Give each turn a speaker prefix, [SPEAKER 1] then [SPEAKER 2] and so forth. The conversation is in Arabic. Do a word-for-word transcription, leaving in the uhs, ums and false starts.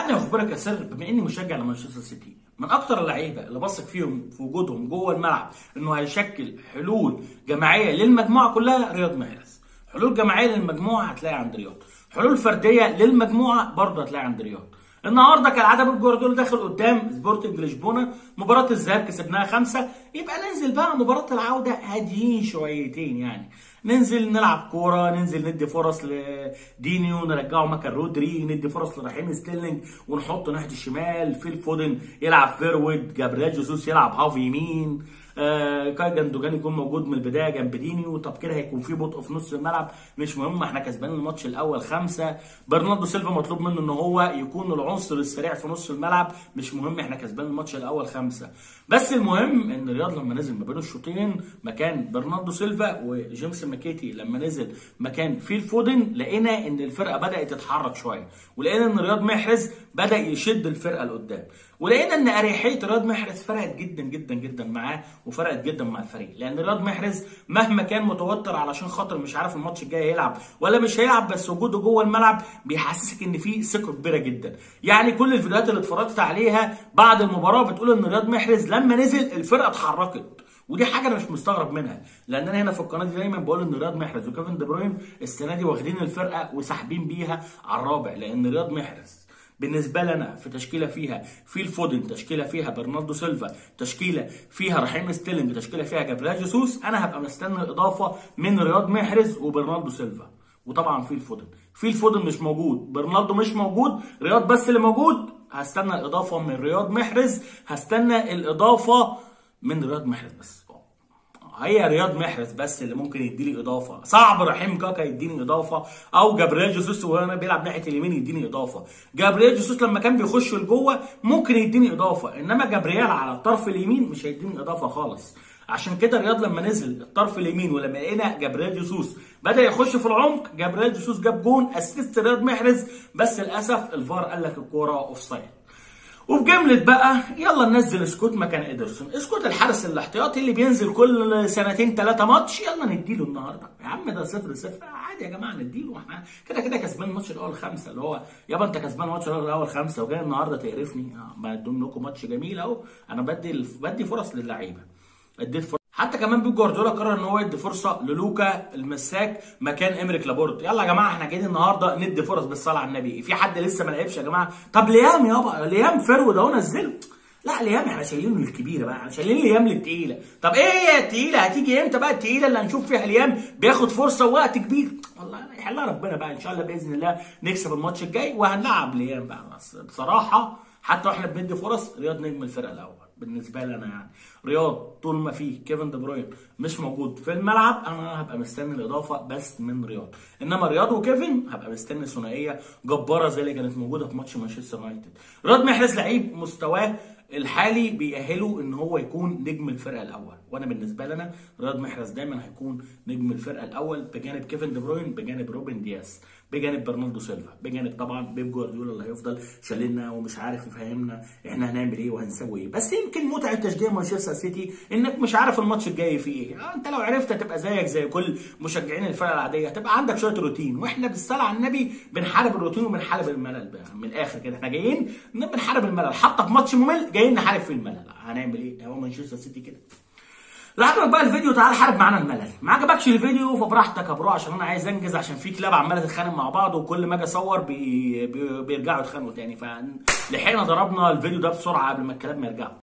[SPEAKER 1] يعني اخبرك يا سر، بما اني مشجع لمانشستر سيتي، من اكتر اللعيبه اللي بثق فيهم في وجودهم جوه الملعب انه هيشكل حلول جماعيه للمجموعه كلها رياض محرز. حلول جماعيه للمجموعه هتلاقي عند رياض، حلول فرديه للمجموعه برضه هتلاقي عند رياض. النهارده كالعاده بيب جوارديولا داخل قدام سبورتنج لشبونه، مباراه الذهاب كسبناها خمسه، يبقى ننزل بقى مباراه العوده هاديين شويتين، يعني ننزل نلعب كوره، ننزل ندي فرص لدينيو نرجعه مكان رودري، ندي فرص لرحيم ستيرلينج ونحط ناحيه الشمال فيل فودن يلعب فيرود، جابريل جيسوس يلعب هاف يمين، آه كاي جندوجان يكون موجود من البدايه جنب دينيو. طب كده هيكون في بطء في نص الملعب، مش مهم، احنا كسبانين الماتش الاول خمسه. برناردو سيلفا مطلوب منه ان هو يكون العنصر السريع في نص الملعب، مش مهم، احنا كسبانين الماتش الاول خمسه. بس المهم ان رياض لما نزل ما بين الشوطين مكان برناردو سيلفا وجيمس ماكيتي، لما نزل مكان فيل فودن، لقينا ان الفرقه بدات تتحرك شويه، ولقينا ان رياض محرز بدا يشد الفرقه لقدام، ولقينا ان اريحيه رياض محرز فرقت جدا جدا جدا معاه وفرقت جدا مع الفريق. لان رياض محرز مهما كان متوتر علشان خاطر مش عارف الماتش الجاي هيلعب ولا مش هيلعب، بس وجوده جوه الملعب بيحسسك ان في ثقه كبيره جدا. يعني كل الفيديوهات اللي اتفرجت عليها بعد المباراه بتقول ان رياض محرز لما نزل الفرقه اتحركت، ودي حاجه انا مش مستغرب منها، لان انا هنا في القناه دي دايما بقول ان رياض محرز وكيفن دي بروين السنه دي واخدين الفرقه وساحبين بيها على الرابع. لان رياض محرز بالنسبه لنا في تشكيله فيها فيل فودن، تشكيله فيها برناردو سيلفا، تشكيله فيها رحيم ستيرلينج، تشكيله فيها جابريل جيسوس، انا هبقى مستني اضافه من رياض محرز وبرناردو سيلفا، وطبعا فيل فودن. فيل فودن مش موجود، برناردو مش موجود، رياض بس اللي موجود. هستنى الاضافه من رياض محرز، هستنى الاضافه من رياض محرز بس. هي رياض محرز بس اللي ممكن يديني اضافه، صعب رحيم كاكا يديني اضافه، او جابريل جيسوس وانا بيلعب ناحيه اليمين يديني اضافه. جابريل جيسوس لما كان بيخش لجوه ممكن يديني اضافه، انما جابرييل على الطرف اليمين مش هيديني اضافه خالص. عشان كده رياض لما نزل الطرف اليمين ولما لقينا جابريل جيسوس بدا يخش في العمق، جابريل جيسوس جاب جون اسيست رياض محرز، بس للاسف الفار قال لك الكوره اوف سايد. وبجملة بقى يلا ننزل سكوت مكان ادرسون، سكوت الحارس الاحتياطي اللي بينزل كل سنتين ثلاثه ماتش، يلا نديله النهارده يا عم، ده صفر صفر عادي يا جماعه نديله، احنا كده كده كسبان الماتش الاول خمسه، اللي هو يابا انت كسبان الماتش الاول خمسه وجاي النهارده تقرفني. اه بقدم لكم ماتش جميل اهو، انا بدي بدي فرص للعيبه، اديت فرص. حتى كمان بيب جوارديولا قرر ان هو يدي فرصه للوكا المساك مكان امريك لابورت. يلا يا جماعه احنا جايين النهارده ندي فرص بالصلاه على النبي، في حد لسه ما لعبش يا جماعه؟ طب ليام يابا، ليام فرود اهو نزله. لا ليام احنا شايلينه للكبيره بقى، احنا شايلين ليام للتقيله. طب ايه هي التقيله؟ هتيجي امتى بقى التقيله اللي هنشوف فيها ليام بياخد فرصه ووقت كبير؟ والله يحلها ربنا بقى، ان شاء الله باذن الله نكسب الماتش الجاي وهنلعب ليام بقى. بس بصراحه حتى واحنا بندي فرص، رياض نجم الفرقه الاول بالنسبه لي انا. يعني رياض طول ما فيه كيفن دي بروين مش موجود في الملعب انا هبقى مستني الاضافه بس من رياض، انما رياض وكيفن هبقى مستني ثنائيه جباره زي اللي كانت موجوده في ماتش مانشستر يونايتد. رياض محرز لعيب مستواه الحالي بيأهله ان هو يكون نجم الفرقه الاول، وانا بالنسبه لنا رياض محرز دايما هيكون نجم الفرقه الاول بجانب كيفن دي بروين، بجانب روبن دياس، بجانب برناردو سيلفا، بجانب طبعا بيب جوارديولا اللي هيفضل شاللنا ومش عارف يفهمنا احنا هنعمل ايه وهنسوي ايه. بس يمكن متعه تشجيع مانشستر سيتي انك مش عارف الماتش الجاي فيه ايه. آه انت لو عرفت هتبقى زيك زي كل مشجعين الفرقه العاديه، هتبقى عندك شويه روتين، واحنا بالصلاه على النبي بنحارب الروتين وبنحارب الملل بقى. من الاخر كده احنا جايين بنحارب الملل، حتى في ماتش ممل جايين نحارب في الملل. هنعمل ايه؟ هو مانشستر سيتي كده. لو عجبك بقى الفيديو تعال حارب معانا الملل، ما عجبكش الفيديو فبراحتك يا برو، عشان انا عايز انجز، عشان في كلاب عماله تتخانق مع بعض وكل ما اجي اصور بي... بي... بيرجعوا يتخانقوا تاني، فلحقنا ضربنا الفيديو ده بسرعه قبل ما الكلاب ما يرجعوا.